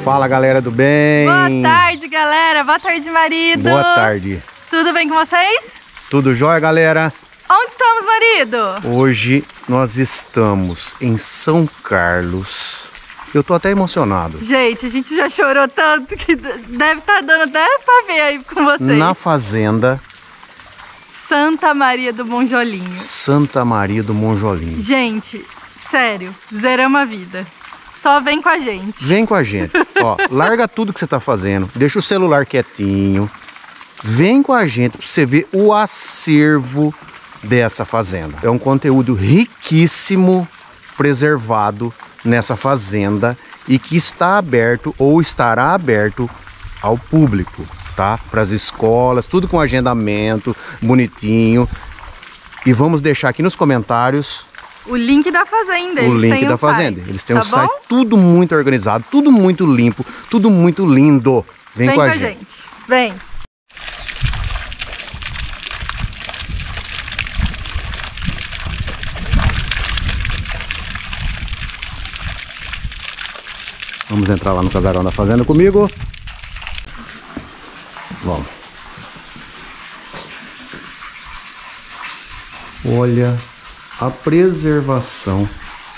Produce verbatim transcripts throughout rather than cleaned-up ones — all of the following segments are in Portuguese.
Fala, galera do bem. Boa tarde, galera. Boa tarde, marido. Boa tarde. Tudo bem com vocês? Tudo jóia, galera? Onde estamos, marido? Hoje nós estamos em São Carlos. Eu tô até emocionado. Gente, a gente já chorou tanto que deve estar dando até pra ver aí com vocês. Na fazenda Santa Maria do Monjolinho. Santa Maria do Monjolinho. Gente, sério, zeramos a vida. Só vem com a gente. Vem com a gente. Ó, larga tudo que você tá fazendo. Deixa o celular quietinho. Vem com a gente pra você ver o acervo dessa fazenda. É um conteúdo riquíssimo, preservado nessa fazenda e que está aberto ou estará aberto ao público, tá? Para as escolas, tudo com agendamento bonitinho. E vamos deixar aqui nos comentários o link da fazenda. o link da fazenda. Eles têm um site, tudo muito organizado, tudo muito limpo, tudo muito lindo. Vem, com a gente. Vem. Vamos entrar lá no casarão da fazenda comigo. Vamos. Olha a preservação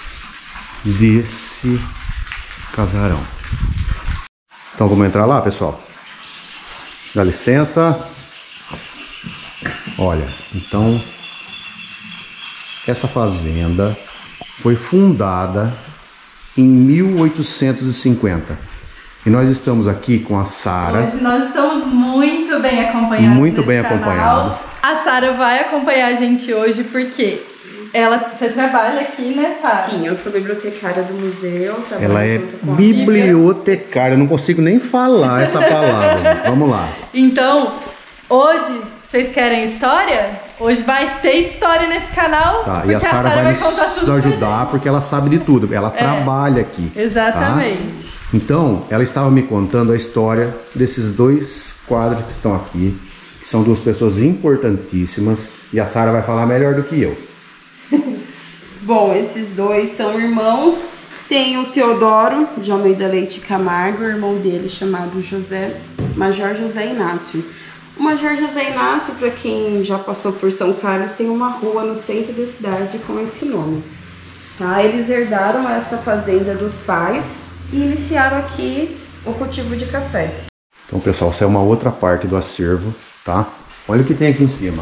desse casarão. Então vamos entrar lá, pessoal. Dá licença. Olha, então essa fazenda foi fundada em mil oitocentos e cinquenta. E nós estamos aqui com a Sara. Hoje nós estamos muito bem acompanhados. Muito bem acompanhados. A Sara vai acompanhar a gente hoje porque ela, você trabalha aqui, né, Sara? Sim, eu sou bibliotecária do museu. Ela é bibliotecária, eu não consigo nem falar essa palavra. Vamos lá. Então, hoje, vocês querem história? Hoje vai ter história nesse canal. Tá, e a Sara vai, vai nos ajudar porque ela sabe de tudo. Ela é, trabalha aqui. Exatamente. Tá? Então, ela estava me contando a história desses dois quadros que estão aqui, que são duas pessoas importantíssimas. E a Sara vai falar melhor do que eu. Bom, esses dois são irmãos. Tem o Teodoro de Almeida Leite Camargo, o irmão dele chamado José, Major José Inácio. O Major José Inácio, para quem já passou por São Carlos, tem uma rua no centro da cidade com esse nome. Tá? Eles herdaram essa fazenda dos pais e iniciaram aqui o cultivo de café. Então, pessoal, essa é uma outra parte do acervo, tá? Olha o que tem aqui em cima.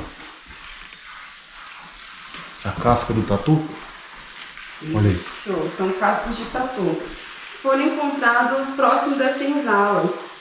A casca do tatu. Olha isso. Isso, são cascos de tatu. Foram encontrados próximo da senzala.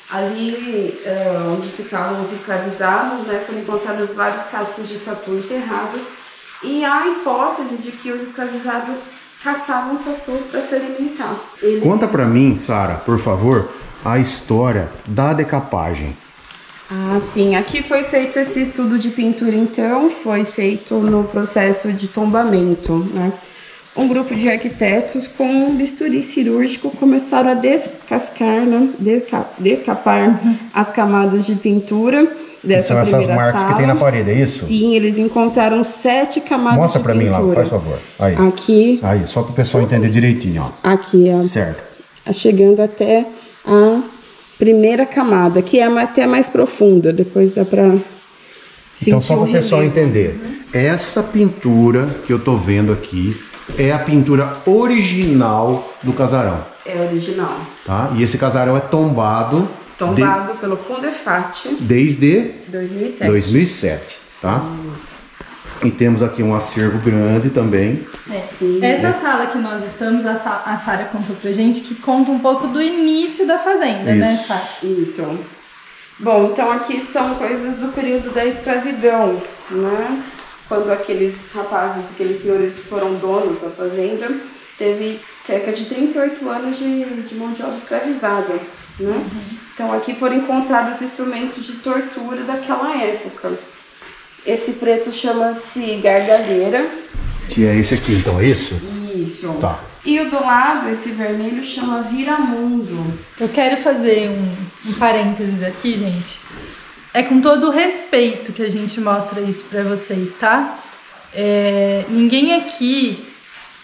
Ali uh, onde ficavam os escravizados, né, foram encontrados vários cascos de tatu enterrados. E há a hipótese de que os escravizados caçavam tatu para se alimentar. Ele... Conta pra mim, Sara, por favor, a história da decapagem. Ah, sim. Aqui foi feito esse estudo de pintura, então, foi feito no processo de tombamento, né? Um grupo de arquitetos com um bisturi cirúrgico começaram a descascar, né? Deca decapar as camadas de pintura dessa São primeira essas marcas sala. que tem na parede, é isso? Sim, eles encontraram sete camadas Mostra de pra pintura. mim lá, faz favor. Aí. Aqui. Aí, só para o pessoal entender direitinho, ó. Aqui, ó. Certo. Chegando até a primeira camada, que é até mais profunda, depois dá pra sentir. Então, só para o pessoal relevo. entender, essa pintura que eu tô vendo aqui é a pintura original do casarão. É original. Tá? E esse casarão é tombado... Tombado de... pelo Condefat. Desde dois mil e sete. dois mil e sete, tá? Hum. E temos aqui um acervo grande também. É. Sim. Essa é. sala que nós estamos, a Sara contou pra gente, que conta um pouco do início da fazenda, Isso. né, Sara? Isso. Bom, então aqui são coisas do período da escravidão, né? Quando aqueles rapazes, aqueles senhores foram donos da fazenda, teve cerca de trinta e oito anos de, de mão de obra escravizada, né? Uhum. Então aqui foram encontrados instrumentos de tortura daquela época. Esse preto chama-se gargalheira. Que é esse aqui, então, é isso? Isso. Tá. E o do lado, esse vermelho, chama viramundo. Eu quero fazer um, um parênteses aqui, gente. É com todo o respeito que a gente mostra isso pra vocês, tá? É, ninguém aqui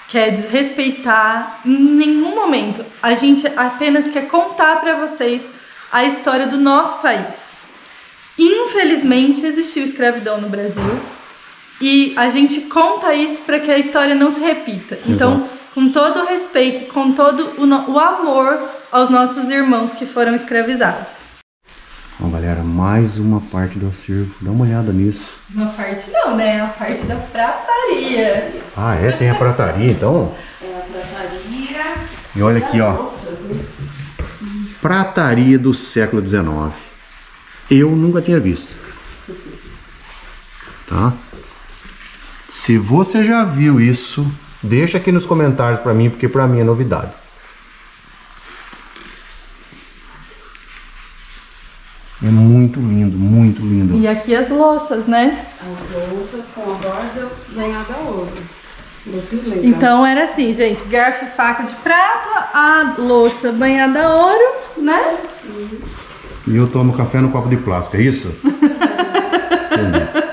quer desrespeitar em nenhum momento. A gente apenas quer contar para vocês a história do nosso país. Infelizmente existiu escravidão no Brasil e a gente conta isso para que a história não se repita. Então, exato, com todo o respeito e com todo o, no o amor aos nossos irmãos que foram escravizados. Bom, galera, mais uma parte do acervo. Dá uma olhada nisso. Uma parte não, né? A parte da prataria. Ah, é? Tem a prataria, então? É a prataria. E olha aqui, ó. Prataria do século dezenove. Eu nunca tinha visto. Tá? Se você já viu isso, deixa aqui nos comentários pra mim, porque pra mim é novidade. É muito lindo, muito lindo. E aqui as louças, né? As louças com a borda banhada a ouro. Então era assim, gente, garfo e faca de prata, a louça banhada a ouro, né? Sim. E eu tomo café no copo de plástico, é isso? Entendi.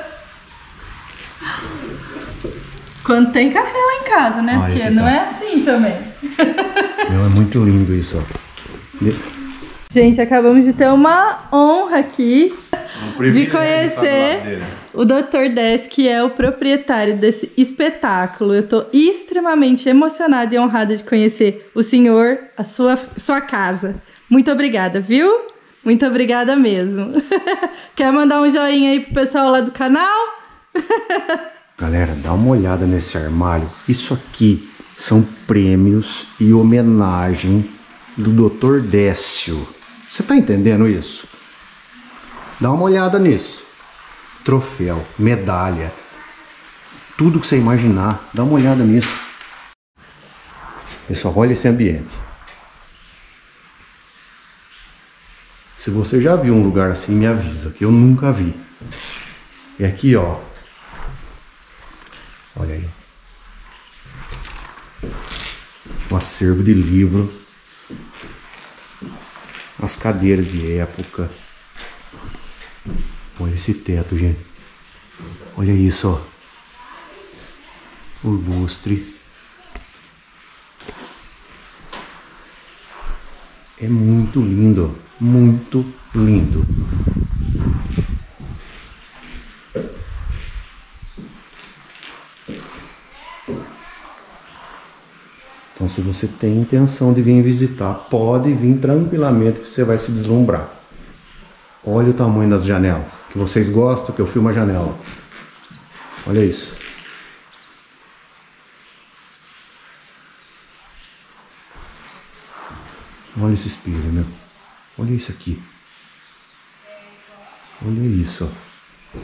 Quando tem café lá em casa, né? Ah, porque é não tá. é assim também. Meu, é muito lindo isso, ó. Gente, acabamos de ter uma honra aqui de conhecer o doutor Décio, que é o proprietário desse espetáculo. Eu tô extremamente emocionada e honrada de conhecer o senhor, a sua, sua casa. Muito obrigada, viu? Muito obrigada mesmo. Quer mandar um joinha aí pro pessoal lá do canal? Galera, dá uma olhada nesse armário. Isso aqui são prêmios e homenagem do doutor Décio. Você tá entendendo isso? Dá uma olhada nisso. Troféu, medalha, tudo que você imaginar, dá uma olhada nisso. Pessoal, olha esse ambiente. Se você já viu um lugar assim, me avisa, que eu nunca vi. E aqui, ó. Olha aí. Um acervo de livro. As cadeiras de época. Olha esse teto, gente. Olha isso, ó. O lustre. É muito lindo. Muito lindo. Então, se você tem intenção de vir visitar, pode vir tranquilamente que você vai se deslumbrar. Olha o tamanho das janelas, que vocês gostam que eu filme a janela. Olha isso. Olha esse espelho, meu. Olha isso aqui. Olha isso, ó.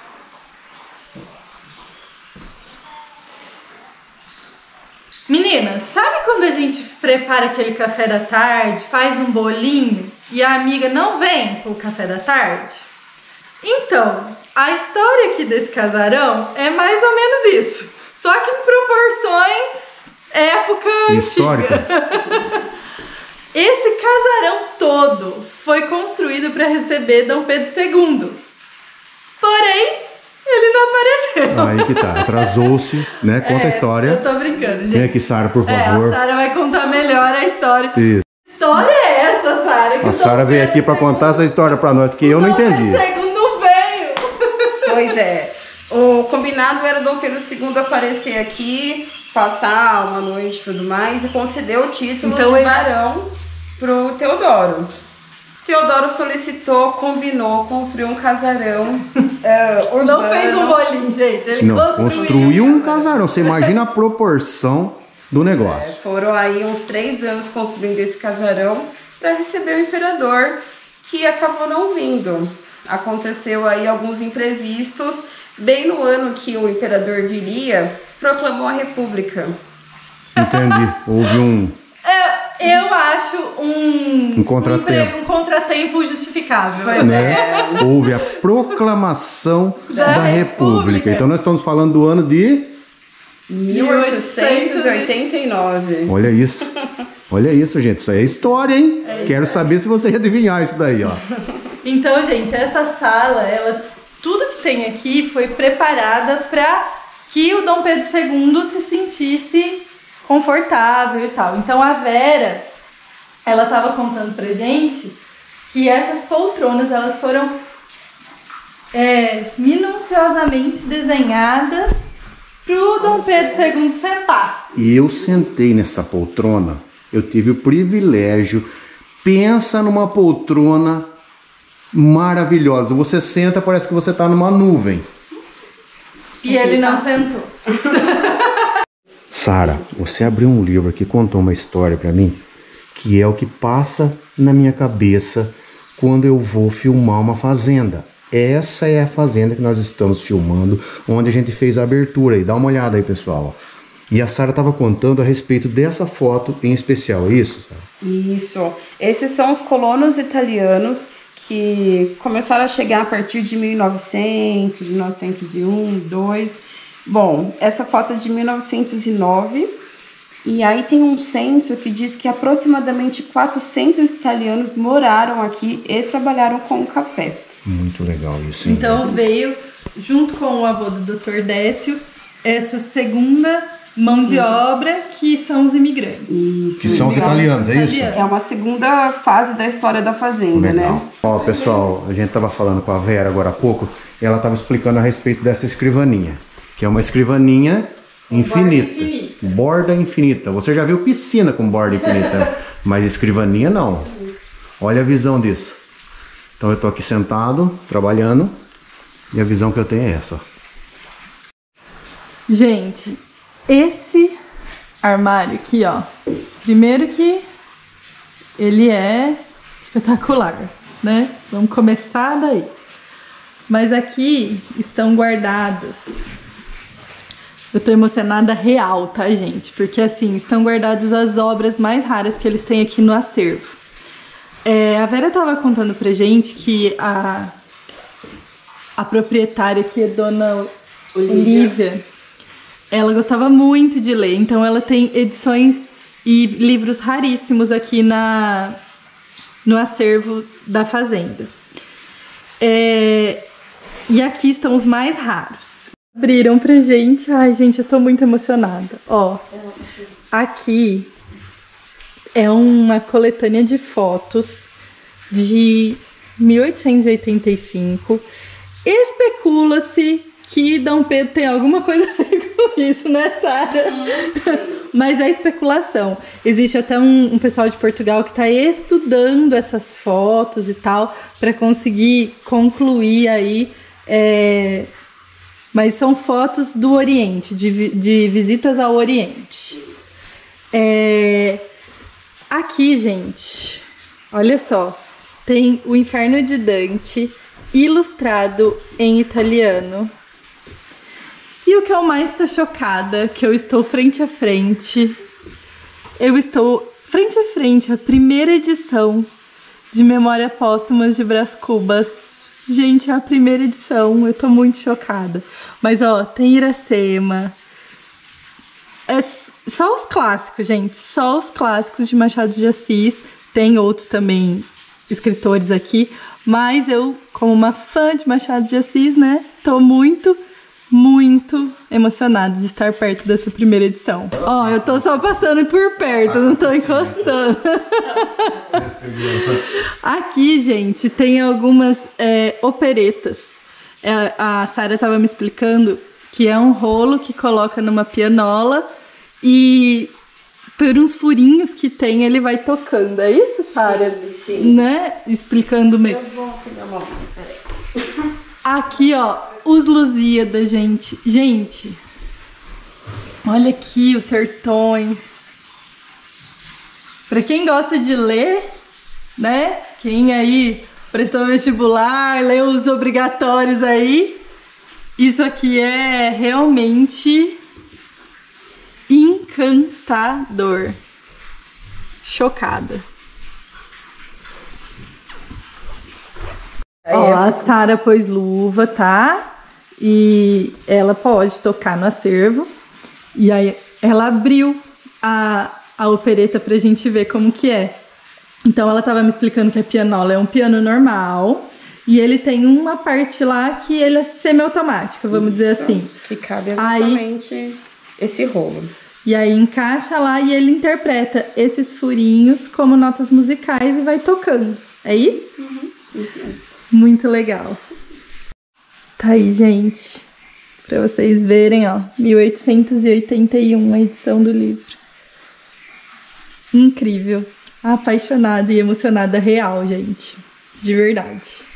Meninas, sabe quando a gente prepara aquele café da tarde, faz um bolinho e a amiga não vem pro café da tarde? Então, a história aqui desse casarão é mais ou menos isso. Só que em proporções época históricas. Esse casarão todo foi construído para receber Dom Pedro segundo. Porém, ele não apareceu. Aí que tá, atrasou-se, né? Conta é, a história. Eu tô brincando, gente. Vem aqui, Sara, por favor. É, a Sara vai contar melhor a história. Isso. Que história é essa, Sara? A Sara veio aqui para contar essa história para nós, que eu não entendi. O segundo veio. Pois é. O combinado era Dom Pedro segundo aparecer aqui, passar uma noite e tudo mais, e concedeu o título então, de ele... barão pro Teodoro. Teodoro solicitou, combinou, construiu um casarão uh, urbano. Não fez um bolinho, gente. Ele não, construiu, construiu um casarão. Você imagina a proporção do negócio. É, foram aí uns três anos construindo esse casarão para receber o imperador, que acabou não vindo. Aconteceu aí alguns imprevistos. Bem no ano que o imperador viria, proclamou a república. Entendi. Houve um... Eu, eu acho um, um, contratempo. um, um contratempo justificável. Né? É. Houve a proclamação da, da República. República. Então nós estamos falando do ano de... mil oitocentos e oitenta e nove. Olha isso. Olha isso, gente. Isso aí é história, hein? É Quero saber se você adivinhar isso daí, ó. Então, gente, essa sala, ela, tudo que tem aqui foi preparada para que o Dom Pedro segundo se sentisse confortável e tal. Então a Vera, ela tava contando pra gente que essas poltronas, elas foram é, minuciosamente desenhadas pro Dom Pedro segundo sentar. E eu sentei nessa poltrona, eu tive o privilégio, pensa numa poltrona maravilhosa. Você senta, parece que você tá numa nuvem. E ele não sentou. Sara, você abriu um livro aqui, contou uma história pra mim, que é o que passa na minha cabeça quando eu vou filmar uma fazenda. Essa é a fazenda que nós estamos filmando, onde a gente fez a abertura aí. Dá uma olhada aí, pessoal. E a Sara estava contando a respeito dessa foto em especial, é isso, Sara? Isso. Esses são os colonos italianos que começaram a chegar a partir de mil e novecentos, mil novecentos e um, dois. Bom, essa foto é de mil novecentos e nove. E aí tem um censo que diz que aproximadamente quatrocentos italianos moraram aqui e trabalharam com o café. Muito legal isso, hein? Então veio, junto com o avô do doutor Décio, essa segunda mão de obra que são os imigrantes. Isso. Que são os italianos, é isso? É uma segunda fase da história da fazenda, Legal. né? Ó, pessoal, a gente tava falando com a Vera agora há pouco, e ela tava explicando a respeito dessa escrivaninha, que é uma escrivaninha infinita. Borda infinita. Borda infinita. Você já viu piscina com borda infinita, mas escrivaninha não. Olha a visão disso. Então eu tô aqui sentado, trabalhando, e a visão que eu tenho é essa. Gente, esse armário aqui, ó, primeiro que ele é espetacular, né? Vamos começar daí. Mas aqui estão guardadas. Eu tô emocionada real, tá, gente? Porque assim, estão guardadas as obras mais raras que eles têm aqui no acervo. É, a Vera tava contando pra gente que a, a proprietária aqui, a dona Olivia. Olivia, ela gostava muito de ler, então ela tem edições e livros raríssimos aqui na, no acervo da fazenda. É, e aqui estão os mais raros. Abriram pra gente, ai gente, eu tô muito emocionada. Ó, aqui é uma coletânea de fotos de mil oitocentos e oitenta e cinco. Especula-se que Dom Pedro tem alguma coisa a ver com isso, né, Sara? Mas é especulação. Existe até um, um pessoal de Portugal que está estudando essas fotos e tal, para conseguir concluir aí. É... Mas são fotos do Oriente, de, de visitas ao Oriente. É... Aqui, gente, olha só, tem o Inferno de Dante, ilustrado em italiano. E o que eu mais tô chocada, que eu estou frente a frente, eu estou frente a frente, a primeira edição de Memória Póstumas de Brás Cubas. Gente, é a primeira edição, eu tô muito chocada. Mas ó, tem Iracema, é só os clássicos, gente, só os clássicos de Machado de Assis. Tem outros também escritores aqui, mas eu, como uma fã de Machado de Assis, né, tô muito, muito emocionada de estar perto dessa primeira edição. Ó, oh, eu tô só passando por perto, não tô encostando. Aqui, gente, tem algumas é, operetas. É, a Sara tava me explicando que é um rolo que coloca numa pianola e por uns furinhos que tem ele vai tocando. É isso, Sara? Sim, sim. Né? Explicando mesmo. Eu vou pegar uma mão, peraí. Aqui, ó, os Lusíadas, gente. Gente, olha aqui os sertões. Pra quem gosta de ler, né? Quem aí prestou vestibular, leu os obrigatórios aí, isso aqui é realmente encantador. Chocada. Ó, a Sara pôs luva, tá? E ela pode tocar no acervo. E aí ela abriu a, a opereta pra gente ver como que é. Então ela tava me explicando que a pianola é um piano normal. E ele tem uma parte lá que ele é semi-automática, vamos Isso, dizer assim. Que cabe exatamente aí, esse rolo. E aí encaixa lá e ele interpreta esses furinhos como notas musicais e vai tocando. É isso? Uhum, isso mesmo. Muito legal. Tá aí, gente. Pra vocês verem, ó. mil oitocentos e oitenta e um a edição do livro. Incrível. Apaixonada e emocionada real, gente. De verdade.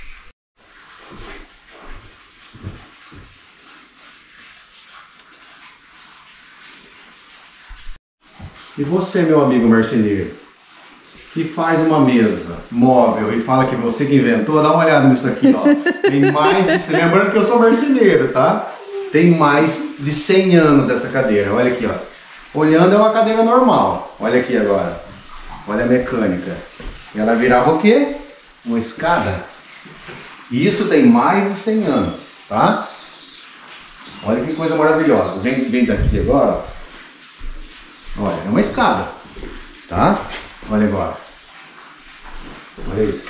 E você, meu amigo marceneiro, que faz uma mesa móvel e fala que você que inventou, dá uma olhada nisso aqui, ó. Tem mais de... Lembrando que eu sou marceneiro, tá? Tem mais de cem anos essa cadeira. Olha aqui, ó. Olhando é uma cadeira normal. Olha aqui agora. Olha a mecânica. Ela virava o quê? Uma escada. Isso tem mais de cem anos, tá? Olha que coisa maravilhosa. Vem, vem daqui agora, ó. Olha, é uma escada, tá? Olha agora. Olha isso.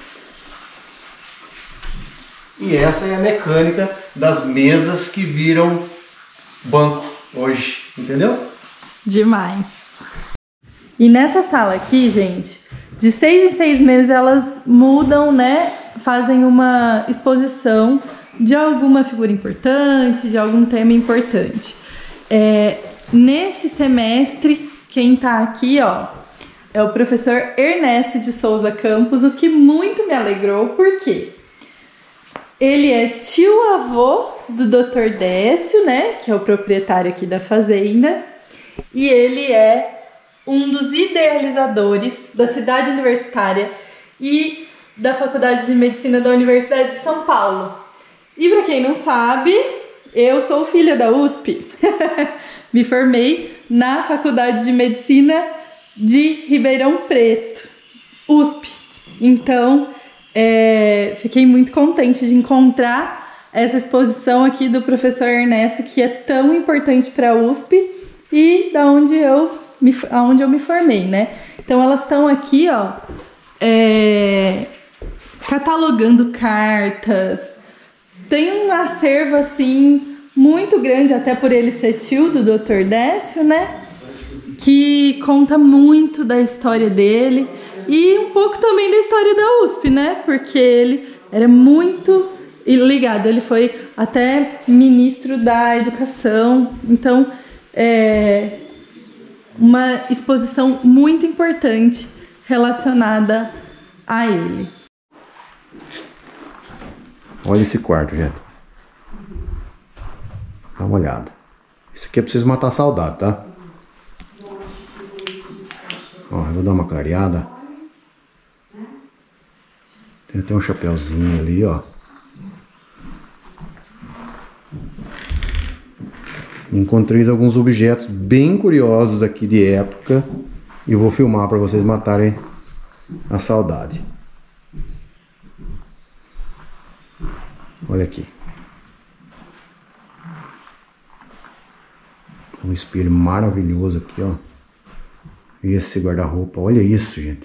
E essa é a mecânica das mesas que viram banco hoje, entendeu? Demais. E nessa sala aqui, gente, de seis em seis meses elas mudam, né? Fazem uma exposição de alguma figura importante, de algum tema importante. É... Nesse semestre, quem tá aqui, ó, é o professor Ernesto de Souza Campos, o que muito me alegrou, porque ele é tio-avô do doutor Décio, né, que é o proprietário aqui da fazenda, e ele é um dos idealizadores da cidade universitária e da Faculdade de Medicina da Universidade de São Paulo. E para quem não sabe, eu sou filha da U S P. Me formei na Faculdade de Medicina de Ribeirão Preto, U S P. Então, é, fiquei muito contente de encontrar essa exposição aqui do professor Ernesto, que é tão importante para a U S P e da onde eu me, aonde eu me formei, né? Então, elas estão aqui, ó, é, catalogando cartas. Tem um acervo, assim, muito grande, até por ele ser tio do doutor Décio, né? Que conta muito da história dele e um pouco também da história da U S P, né? Porque ele era muito ligado, ele foi até ministro da educação. Então, é uma exposição muito importante relacionada a ele. Olha esse quarto, gente. Dá uma olhada. Isso aqui é preciso matar a saudade, tá? Ó, eu vou dar uma clareada. Tem até um chapeuzinho ali, ó. Encontrei alguns objetos bem curiosos aqui de época. E vou filmar para vocês matarem a saudade. Olha aqui. Um espelho maravilhoso aqui, ó. E esse guarda-roupa, olha isso, gente.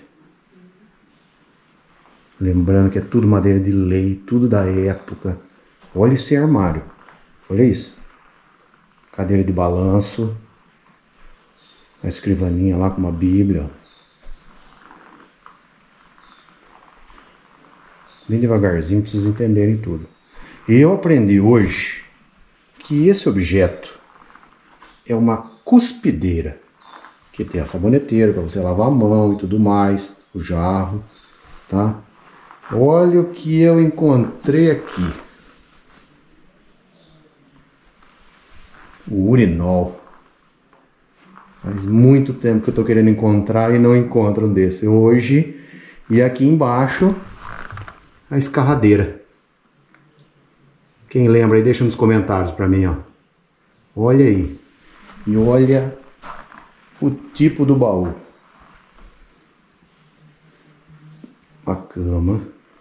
Lembrando que é tudo madeira de lei, tudo da época. Olha esse armário, olha isso. Cadeira de balanço. A escrivaninha lá com uma bíblia. Bem devagarzinho, pra vocês entenderem tudo. Eu aprendi hoje que esse objeto é uma cuspideira, que tem a saboneteira para você lavar a mão e tudo mais, o jarro, tá? Olha o que eu encontrei aqui. O urinol. Faz muito tempo que eu tô querendo encontrar e não encontro um desse hoje. E aqui embaixo, a escarradeira. Quem lembra aí, deixa nos comentários para mim, ó. Olha aí. E olha o tipo do baú. A cama.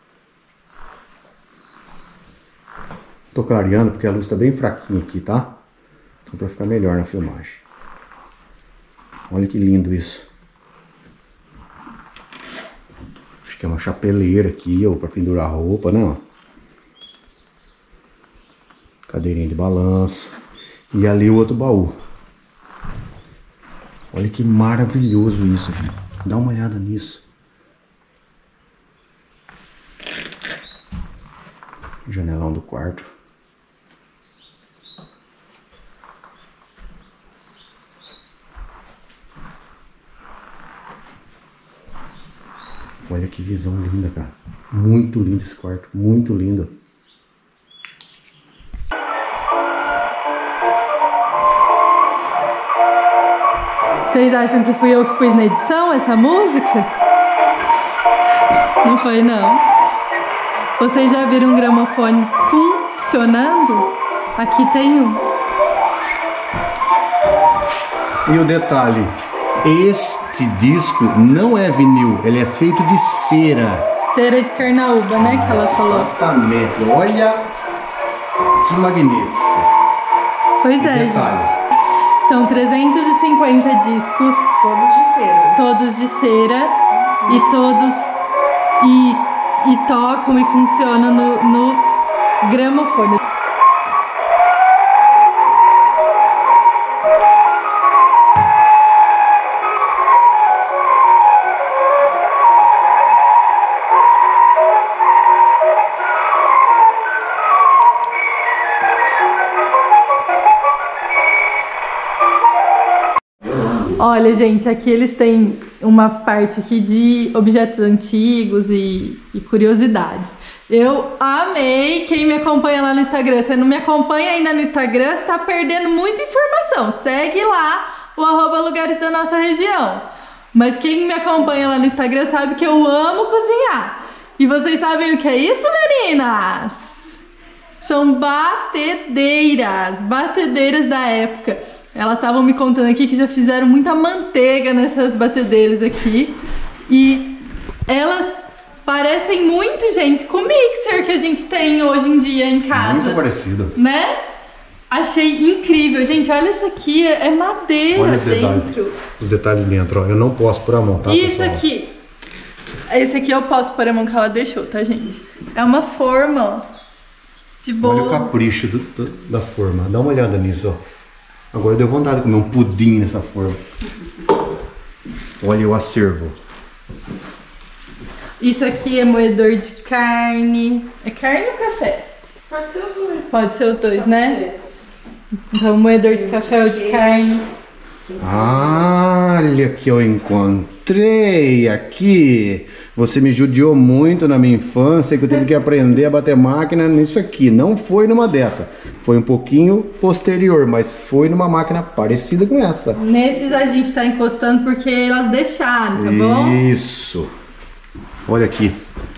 Tô clareando porque a luz tá bem fraquinha aqui, tá? Então pra ficar melhor na filmagem. Olha que lindo isso. Acho que é uma chapeleira aqui, ou pra pendurar roupa, né? Cadeirinha de balanço. E ali o outro baú. Olha que maravilhoso isso, gente. Dá uma olhada nisso. Janelão do quarto. Olha que visão linda, cara. Muito lindo esse quarto, muito lindo. Vocês acham que fui eu que pus na edição essa música? Não foi, não. Vocês já viram um gramofone funcionando? Aqui tem um. E o detalhe, este disco não é vinil, ele é feito de cera. Cera de carnaúba, né, que ela falou. Exatamente, olha que magnífico. Pois é, gente. São trezentos e cinquenta discos. Todos de cera. Todos de cera. E todos... E, e tocam e funcionam no, no gramofone. Olha, gente, aqui eles têm uma parte aqui de objetos antigos e, e curiosidades. Eu amei quem me acompanha lá no Instagram. Se não me acompanha ainda no Instagram, você tá perdendo muita informação. Segue lá o arroba lugares da nossa região. Mas quem me acompanha lá no Instagram sabe que eu amo cozinhar. E vocês sabem o que é isso, meninas? São batedeiras, batedeiras da época. Elas estavam me contando aqui que já fizeram muita manteiga nessas batedeiras aqui. E elas parecem muito, gente, com o mixer que a gente tem hoje em dia em casa. Muito parecido. Né? Achei incrível. Gente, olha isso aqui, é madeira olha os dentro. Detalhes, os detalhes dentro, ó. Eu não posso pôr a mão, tá, Isso pessoal? aqui. Esse aqui eu posso pôr a mão que ela deixou, tá, gente? É uma forma, ó, de bolo. Olha o capricho do, do, da forma. Dá uma olhada nisso, ó. Agora deu vontade de comer um pudim nessa forma. Olha o acervo. Isso aqui é moedor de carne. É carne ou café? Pode ser os dois. Pode ser os dois, Pode né? ser. Então, moedor de café ou de carne. Olha que eu encontrei aqui. Você me judiou muito na minha infância, que eu tive que aprender a bater máquina nisso aqui. Não foi numa dessa. Foi um pouquinho posterior, mas foi numa máquina parecida com essa. Nesses a gente tá encostando porque elas deixaram, tá bom? Isso. Olha aqui.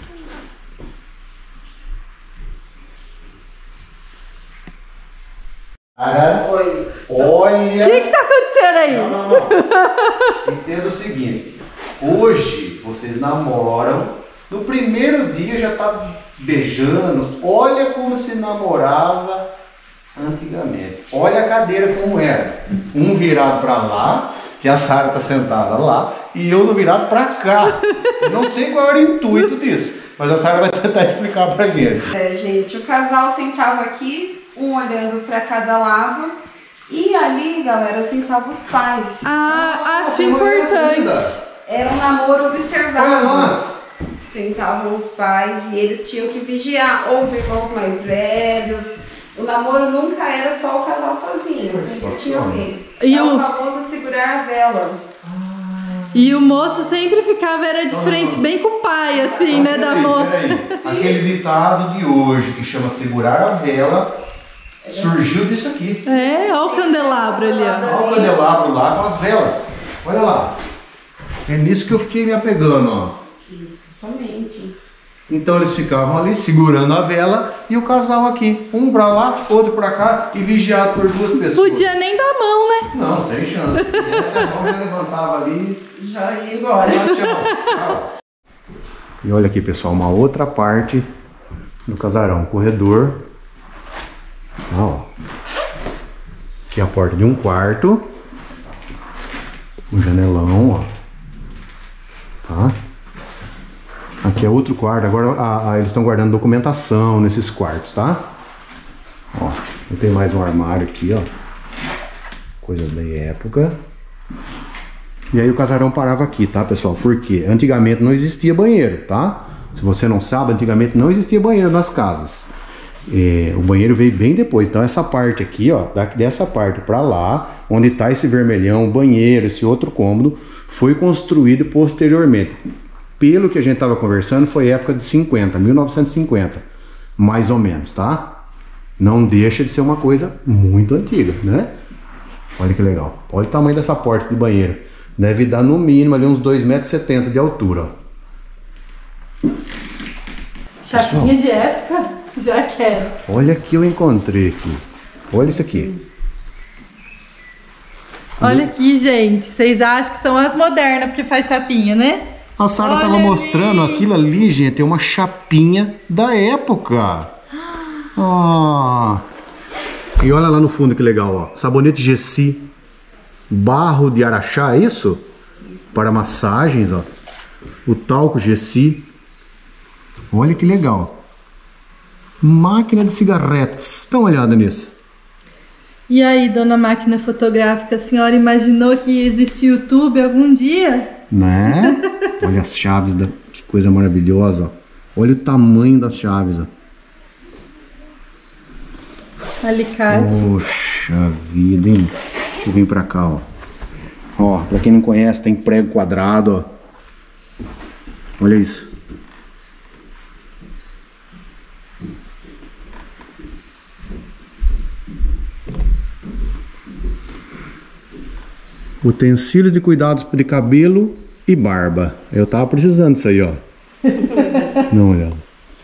Cara, Oi. olha... O que que tá acontecendo aí? Não, não, não. Entenda o seguinte. Hoje vocês namoram. No primeiro dia já tá beijando. Olha como se namorava antigamente. Olha a cadeira como era. Um virado para lá, que a Sara tá sentada lá, e eu no virado para cá. Eu não sei qual era o intuito disso, mas a Sara vai tentar explicar pra gente. É, gente, o casal sentava aqui, um olhando para cada lado. E ali, galera, sentavam os pais. Ah, acho tem uma essa importante. ainda. Era um namoro Olha observado. lá. Sentavam os pais e eles tinham que vigiar, ou os irmãos mais velhos. O namoro nunca era só o casal sozinho, sempre tinha alguém. E é o- o famoso segurar a vela. E o moço sempre ficava, era de frente, bem com o pai, assim, né, da Peraí, moça. peraí. Aquele ditado de hoje que chama segurar a vela surgiu disso aqui. É, olha o candelabro ali, ó. Olha o candelabro lá com as velas. Olha lá. É nisso que eu fiquei me apegando, ó. Exatamente. Então eles ficavam ali segurando a vela e o casal aqui, um pra lá, outro pra cá e vigiado por duas pessoas. Podia nem dar mão, né? Não, sem chance. Se desse a mão, já levantava ali. Já ia embora. Tchau, tchau. Tchau. E olha aqui, pessoal, uma outra parte do casarão, corredor. Ó, aqui é a porta de um quarto, um janelão, ó. Tá? Aqui é outro quarto. Agora a, a, eles estão guardando documentação nesses quartos, tá? Ó, tem mais um armário aqui, ó. Coisas da época. E aí o casarão parava aqui, tá, pessoal? Porque antigamente não existia banheiro, tá? Se você não sabe, antigamente não existia banheiro nas casas. É, o banheiro veio bem depois. Então essa parte aqui, ó, dessa parte pra lá, onde tá esse vermelhão, o banheiro, esse outro cômodo, foi construído posteriormente. Pelo que a gente tava conversando, foi época de cinquenta, mil novecentos e cinquenta, mais ou menos, tá? Não deixa de ser uma coisa muito antiga, né? Olha que legal. Olha o tamanho dessa porta de banheiro. Deve dar no mínimo ali uns dois metros e setenta de altura, ó. Chapinha de época? Já quero. Olha que eu encontrei aqui. Olha isso aqui. Olha aqui, gente. Vocês acham que são as modernas porque faz chapinha, né? A Sara Olha tava ali. mostrando aquilo ali, gente. É uma chapinha da época. Ah. E olha lá no fundo que legal, ó. Sabonete Gessi. Barro de araxá, é isso? Para massagens, ó. O talco Gessi. Olha que legal. Máquina de cigarretes. Dá uma olhada nisso. E aí, dona máquina fotográfica, a senhora imaginou que existia YouTube algum dia? Né? Olha as chaves, da... que coisa maravilhosa, ó. Olha o tamanho das chaves, ó. Alicate. Poxa vida, hein? Deixa eu vir pra cá, ó. Ó, pra quem não conhece, tem prego quadrado, ó. Olha isso. Utensílios de cuidados de cabelo e barba. Eu tava precisando disso aí, ó. Dá uma olhada.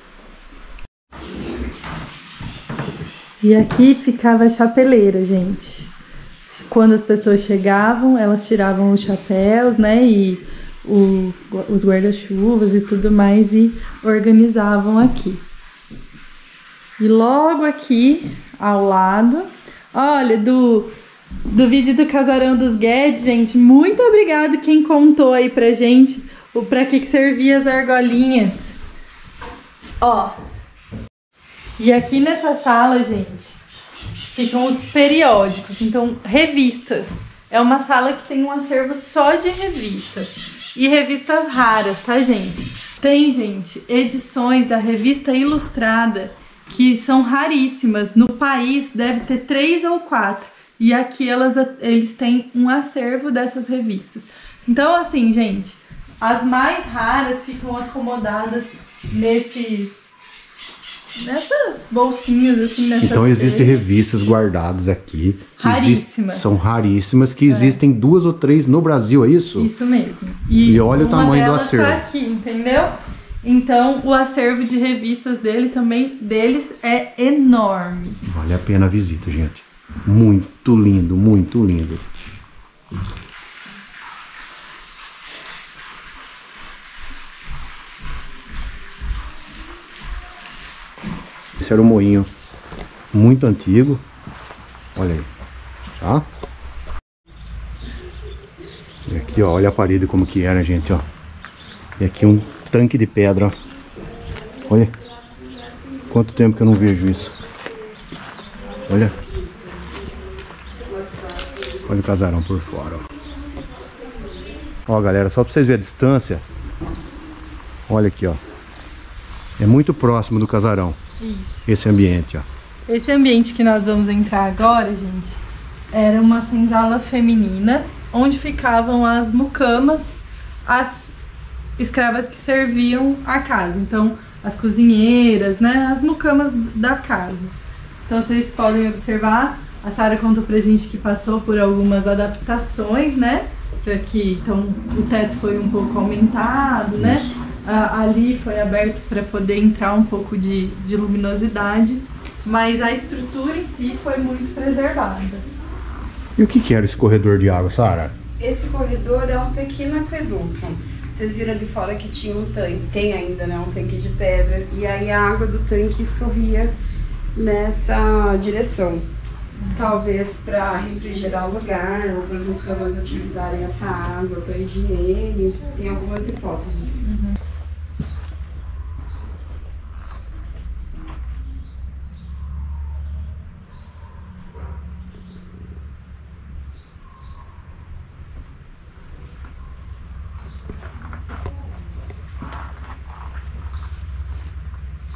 E aqui ficava a chapeleira, gente. Quando as pessoas chegavam, elas tiravam os chapéus, né? E o, os guarda-chuvas e tudo mais e organizavam aqui. E logo aqui, ao lado, olha, do... do vídeo do Casarão dos Guedes, gente, muito obrigado quem contou aí pra gente o pra que que servia as argolinhas. Ó. E aqui nessa sala, gente, ficam os periódicos, então revistas. É uma sala que tem um acervo só de revistas. E revistas raras, tá, gente? Tem, gente, edições da revista Ilustrada que são raríssimas. No país deve ter três ou quatro. E aqui elas, eles têm um acervo dessas revistas. Então, assim, gente, as mais raras ficam acomodadas nesses... nessas bolsinhas, assim, nessas... Então existem teias. revistas guardadas aqui. Que Raríssimas. exist... São raríssimas, que existem é. duas ou três no Brasil, é isso? Isso mesmo. E, e olha o tamanho do acervo. Tá aqui, entendeu? Então, o acervo de revistas dele também, deles é enorme. Vale a pena a visita, gente. Muito lindo, muito lindo. Esse era um moinho muito antigo. Olha aí, tá? E aqui, ó, olha a parede como que era, gente, ó. E aqui um tanque de pedra, ó. Olha quanto tempo que eu não vejo isso. Olha. Olha o casarão por fora, ó. Ó, galera, só pra vocês verem a distância. Olha aqui, ó. É muito próximo do casarão. Isso. Esse ambiente, ó. Esse ambiente que nós vamos entrar agora, gente, era uma senzala feminina, onde ficavam as mucamas, as escravas que serviam a casa. Então, as cozinheiras, né, as mucamas da casa. Então, vocês podem observar, a Sara contou pra gente que passou por algumas adaptações, né, aqui, então o teto foi um pouco aumentado, né, ah, ali foi aberto para poder entrar um pouco de, de luminosidade, mas a estrutura em si foi muito preservada. E o que que era esse corredor de água, Sara? Esse corredor é um pequeno aqueduto. Vocês viram ali fora que tinha um tanque, tem ainda, né, um tanque de pedra, e aí a água do tanque escorria nessa direção. Talvez para refrigerar o lugar, ou para as mucamas utilizarem essa água para higiene, tem algumas hipóteses. Uhum.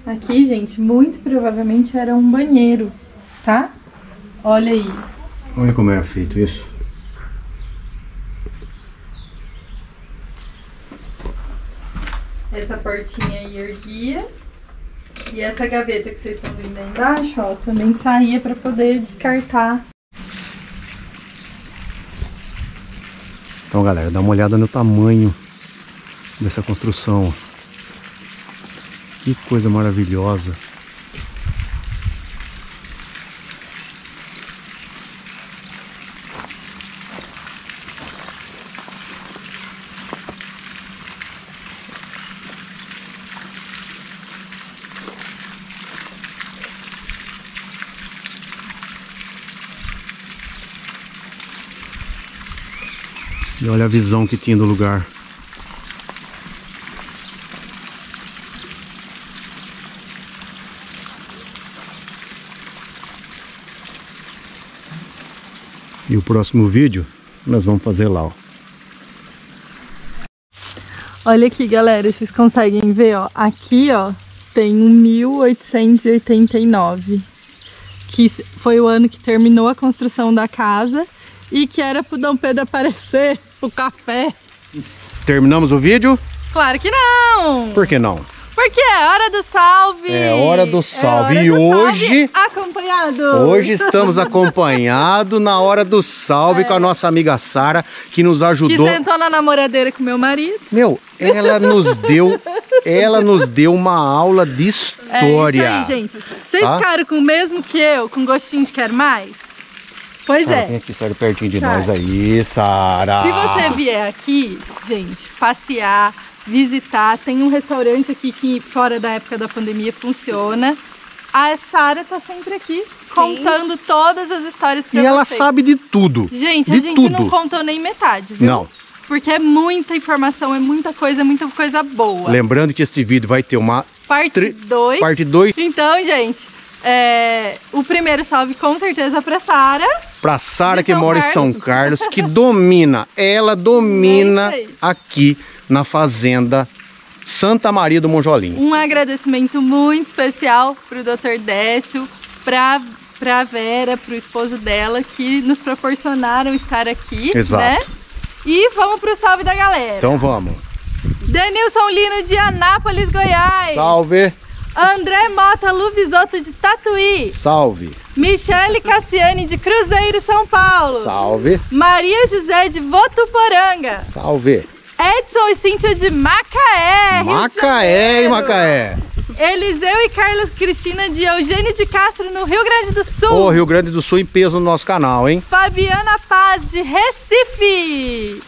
Aqui, gente, muito provavelmente era um banheiro, tá? Olha aí. Olha como era feito isso. Essa portinha aí erguia. E essa gaveta que vocês estão vendo aí embaixo, ó, também saía para poder descartar. Então, galera, dá uma olhada no tamanho dessa construção. Que coisa maravilhosa. E olha a visão que tinha do lugar. E o próximo vídeo nós vamos fazer lá, ó. Olha aqui, galera, vocês conseguem ver, ó. Aqui, ó, tem um mil oitocentos e oitenta e nove, que foi o ano que terminou a construção da casa e que era pro Dom Pedro aparecer o café. Terminamos o vídeo? Claro que não! Por que não? Porque é hora do salve! É hora do salve. É hora e do hoje, salve acompanhado. hoje estamos acompanhados na hora do salve é. com a nossa amiga Sara, que nos ajudou. Que sentou na namoradeira com meu marido. Meu, ela nos deu, ela nos deu uma aula de história. É isso aí, gente. Vocês tá? ficaram com o mesmo que eu, com gostinho de quer mais? Pois Sara, é. vem aqui, Sara, pertinho de Sara. nós aí, Sara. Se você vier aqui, gente, passear, visitar, tem um restaurante aqui que fora da época da pandemia funciona. A Sara tá sempre aqui, sim, contando todas as histórias pra vocês. E ela vocês. sabe de tudo. Gente, de a gente tudo. não contou nem metade, viu? Não. Porque é muita informação, é muita coisa, é muita coisa boa. Lembrando que esse vídeo vai ter uma parte dois. Parte dois. Então, gente, é, o primeiro salve com certeza pra Sara. Pra Sara que mora Carlos. em São Carlos, que domina, ela domina é aqui na fazenda Santa Maria do Monjolim. Um agradecimento muito especial pro doutor Décio, pra, pra Vera, pro esposo dela, que nos proporcionaram estar aqui. Exato. Né? E vamos pro salve da galera. Então vamos. Denilson Lino de Anápolis, Goiás. Salve. André Mota Luvisoto de Tatuí. Salve. Michele Cassiane de Cruzeiro, São Paulo. Salve. Maria José de Votuporanga. Salve. Edson e Cíntia de Macaé, Macaé e Macaé. Eliseu e Carlos Cristina de Eugênio de Castro, no Rio Grande do Sul. Ô, Rio Grande do Sul em peso no nosso canal, hein? Fabiana Paz de Recife.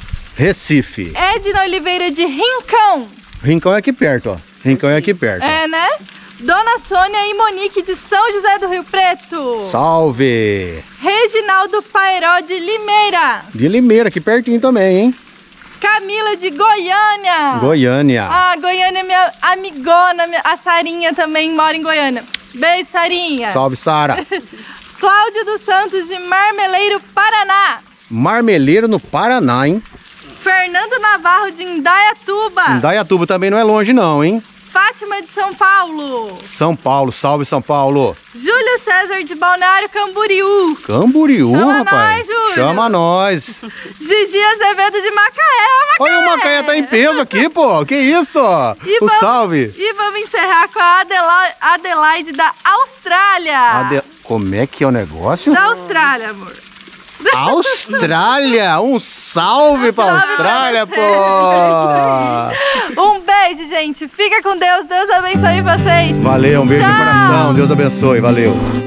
Recife. Edna Oliveira de Rincão. Rincão é aqui perto, ó. Rincão é aqui perto. É, né? Dona Sônia e Monique de São José do Rio Preto. Salve. Reginaldo Pairó de Limeira. De Limeira, aqui pertinho também, hein? Camila de Goiânia. Goiânia. Ah, Goiânia é minha amigona, minha, a Sarinha também mora em Goiânia. Beijo, Sarinha. Salve, Sara. Cláudio dos Santos de Marmeleiro, Paraná. Marmeleiro no Paraná, hein? Fernando Navarro de Indaiatuba. Indaiatuba também não é longe não, hein? Fátima de São Paulo. São Paulo, salve São Paulo. Júlio César de Balneário Camboriú. Camboriú, Chama rapaz. nós, Júlio. Chama nós. Gigi Azevedo de Macaé. Macaé. Olha, o Macaé tá em peso aqui, pô. Que isso? E o vamos, salve. E vamos encerrar com a Adela Adelaide da Austrália. Ade... Como é que é o negócio? Da Austrália, amor. Austrália! Um salve pra Austrália, pô! Um beijo, gente. Fica com Deus. Deus abençoe vocês. Valeu, um beijo Tchau. no coração. Deus abençoe. Valeu.